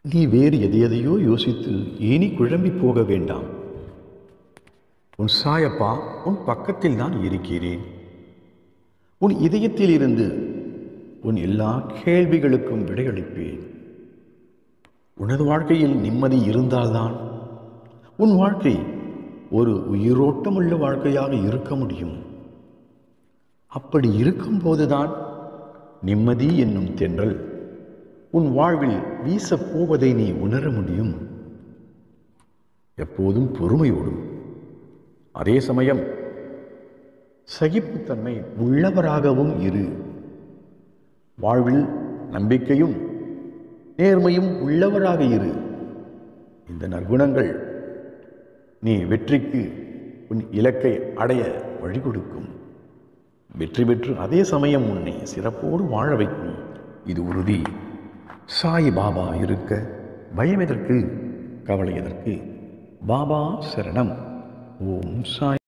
நீ வேறு எதையோ யோசித்து ஏனி குழம்பி போக வேண்டாம். உன் சாயப்பா உன் பக்கத்தில் தான் இருக்கிறேன். உன் இதயத்தில் இருந்து உன் எல்லா கேள்விகளுக்கும் விடையளிப்பேன். உனது வாழ்க்கையில் நிம்மதி இருந்தால்தான் உன் வாழ்க்கை ஒரு உயிரோட்டமுள்ள வாழ்க்கையாக இருக்க முடியும். அப்படி இருக்கும்போதுதான் நிம்மதி என்னும் தென்றல் உன் வாழ்வில் வீசப் போவதை நீ உணர முடியும். எப்போதும் பொறுமையோடும் அதே சமயம் சகிப்புத்தன்மை உள்ளவராகவும் இரு. வாழ்வில் நம்பிக்கையும் நேர்மையும் உள்ளவராக இரு. இந்த நற்குணங்கள் நீ வெற்றிக்கு உன் இலக்கை அடைய வழி கொடுக்கும். வெற்றி பெற்று அதே சமயம் உன்னை சிறப்போடு வாழ வைக்கும். இது உறுதி. சாய் பாபா இருக்க பயம் எதற்கு, கவலை எதற்கு? பாபா சரணம். ஓம் சாய்.